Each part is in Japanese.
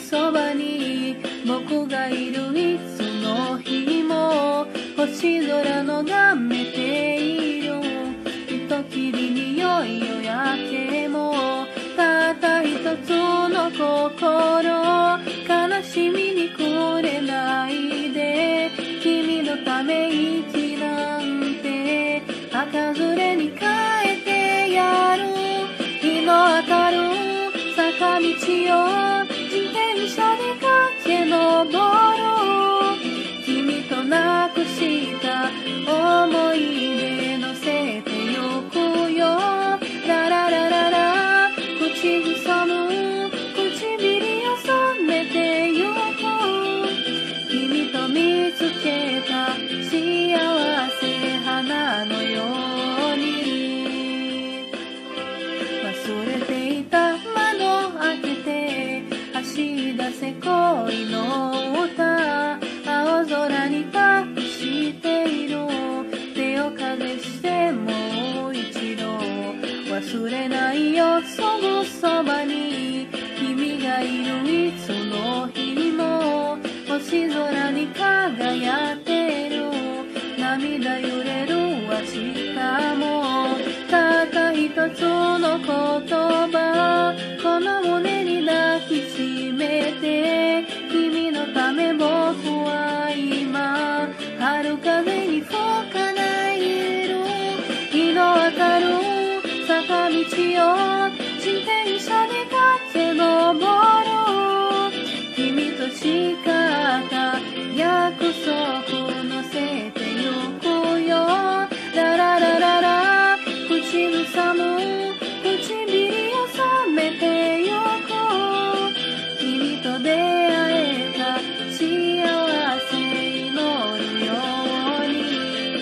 そばに僕がいるいつの日も星空のがめている人きりに良い夜明けもたった一つの心悲しみにくれないで君のため息なんて赤ずれに変えてやる日の当たる坂道を自転車で駆け上る君となくした思い出乗せてゆくよラララララ口ずさむ唇を染めてゆく君と見つけた幸せ花のように忘れていた窓開けて走り出せ恋の歌青空に託している手をかぜしてもう一度忘れないよすぐそばに君がいるいつの日も星空に輝ってる涙揺れる明日もたった一つの言葉この胸に抱きしめて君のため僕は今春風に吹かないる日の当たる坂道を自転車で駆け上る君と誓った約束乗せてゆくよラララララ口ずさむ唇を染めてゆく君と出会えた幸せ祈るように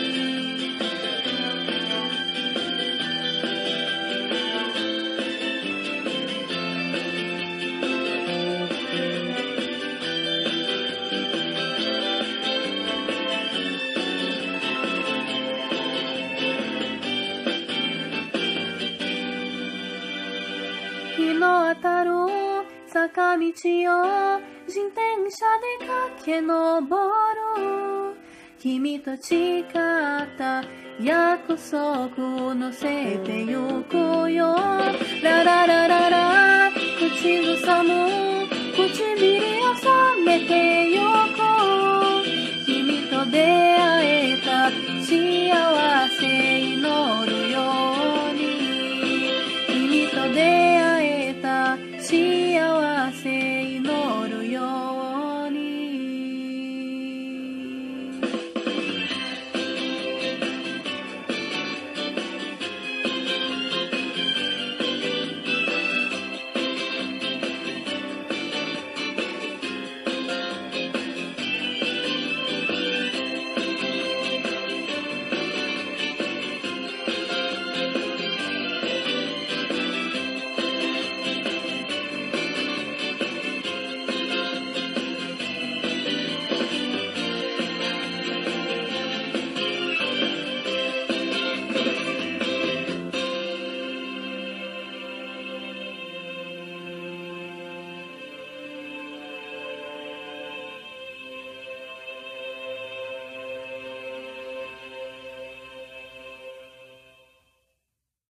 日の当たる坂道を自転車で駆け上る君と誓った約束乗せてゆくよラララララ口ずさむ唇を染めてゆく